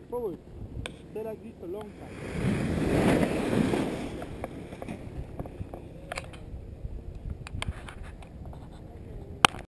forward. Stay like this for a long time.